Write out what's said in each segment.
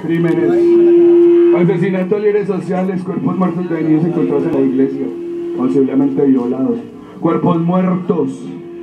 Crímenes. Asesinatos, líderes sociales, cuerpos muertos de niños encontrados en la iglesia, posiblemente violados. Cuerpos muertos.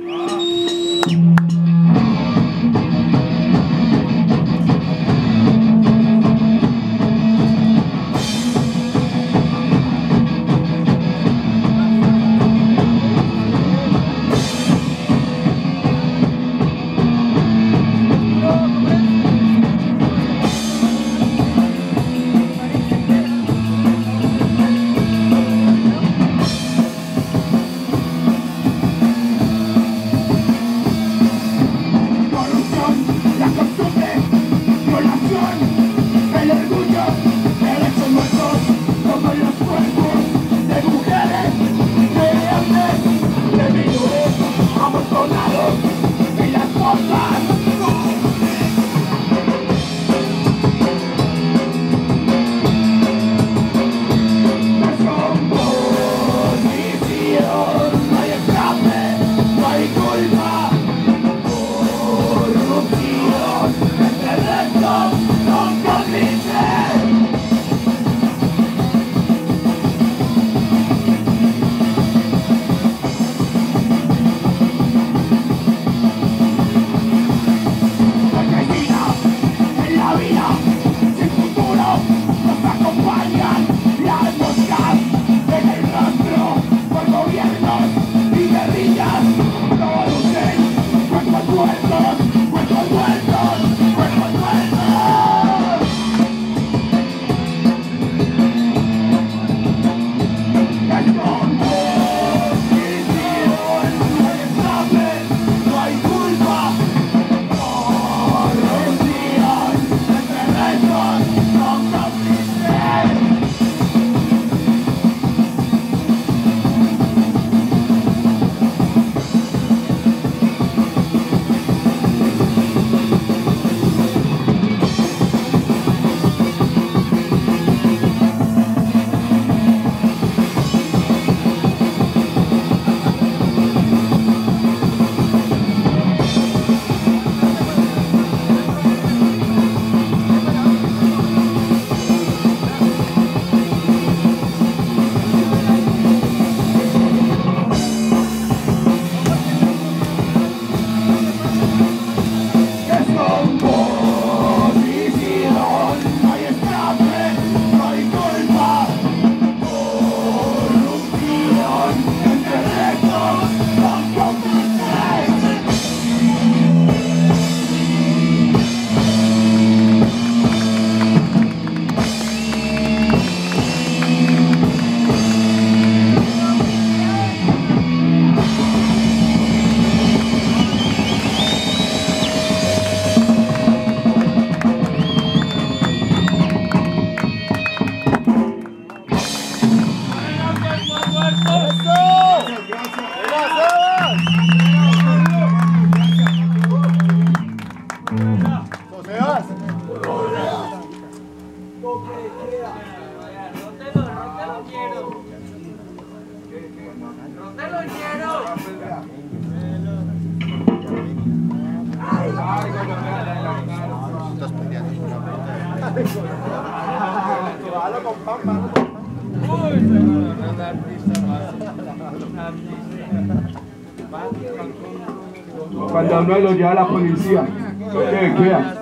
Cuando a uno lo lleva la policía, ¿qué queda?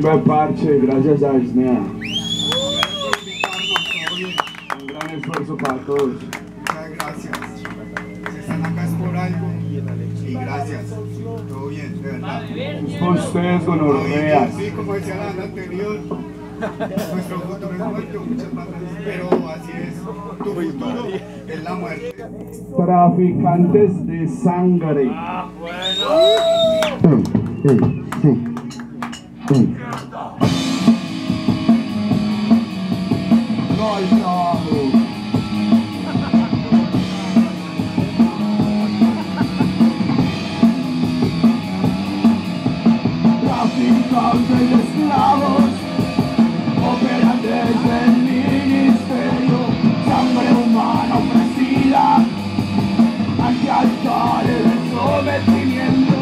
Qué parche, gracias a Isnea. Un gran esfuerzo para todos. Muchas gracias. Si están acá es por algo. Y gracias. Todo bien, de verdad. Es por ustedes, gonorreas. Sí, como decía la banda anterior, nuestro futuro es muerte, muchas bandas, pero así es. Tu futuro es la muerte. Traficantes de sangre. No hay trabajo. Traficantes de esclavos operan desde el ministerio, sangre humana ofrecida ante altares de sometimiento.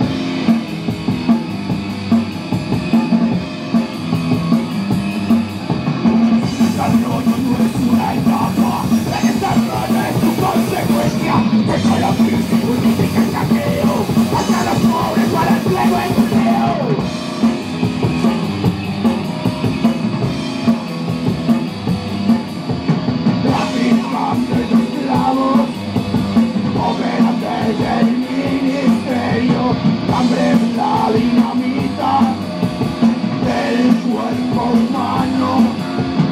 Desarrollo no es una etapa, el desarrollo es su consecuencia. Porque la crisis justifica el saqueo, hasta los pobres para el pleno empleo. Traficantes de esclavos operan desde el ministerio, hambre es la dinamita del cuerpo humano.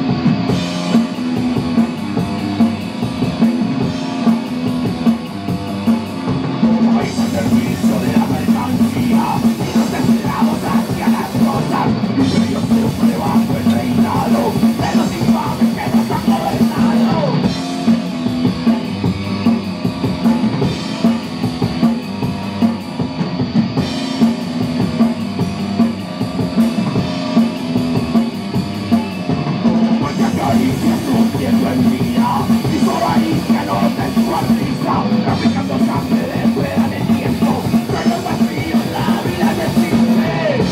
País al servicio de la mercancía y los esclavos hacían las cosas. Imperio sufre bajo el reinado de los infames que nos han gobernado. Porque acaricias un tiempo en vida y solo ahí que no te descuartiza, traficando sangre de fuera del tiempo, pero el vacío en la vida no existe.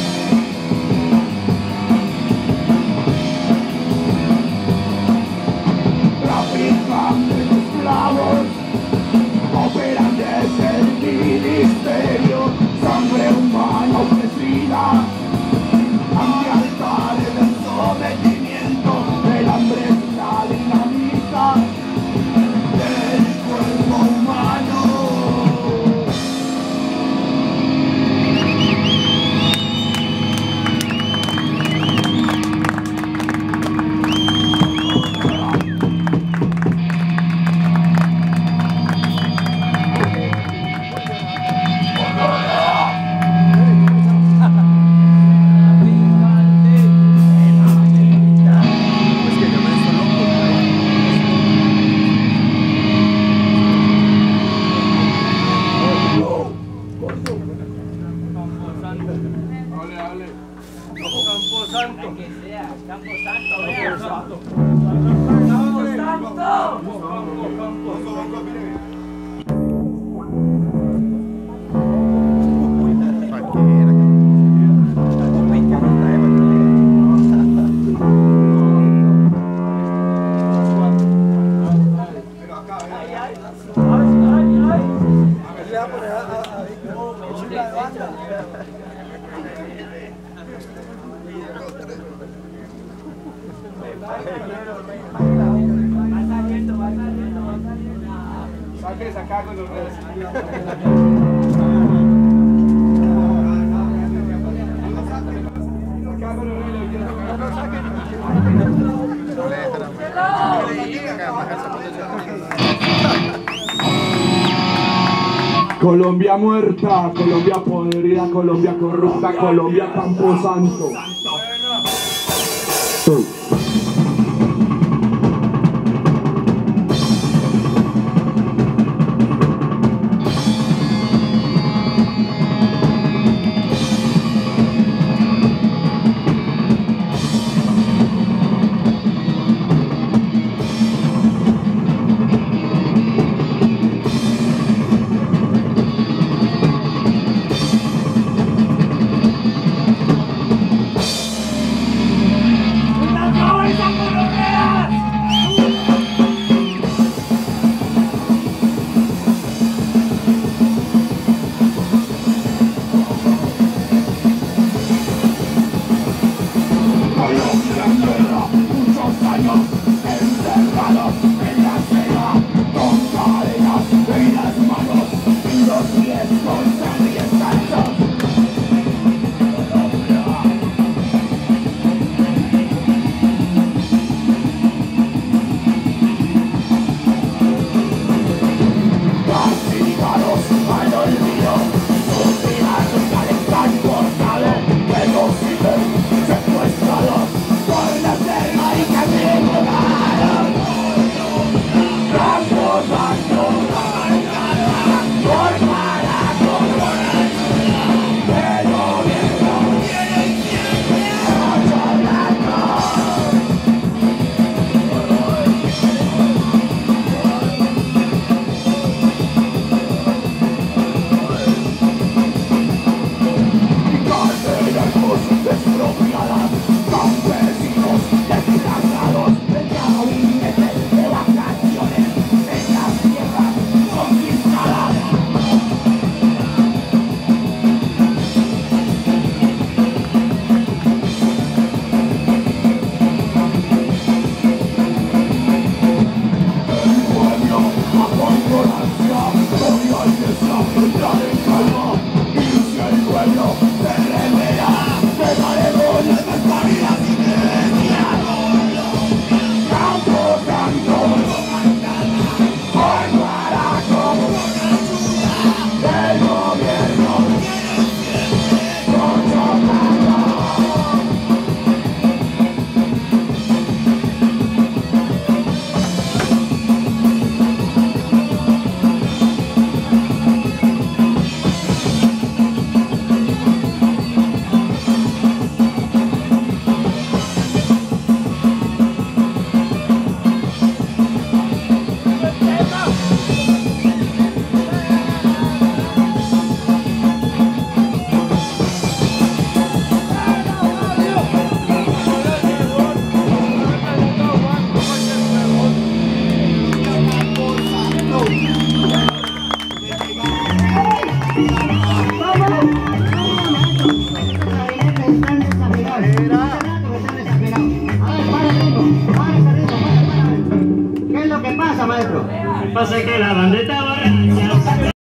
Traficantes de esclavos operan desde el ministerio, sangre humana ofrecida ante altares del sometimiento. El hambre es la dinamita del cuerpo humano. Colombia muerta, Colombia podrida, Colombia corrupta, Colombia camposanto. están desafinados. Hace rato que están desafinados. A ver, para el ritmo, para ese ritmo, para. ¿Qué es lo que pasa, maestro? Pasa que la bandeta borracha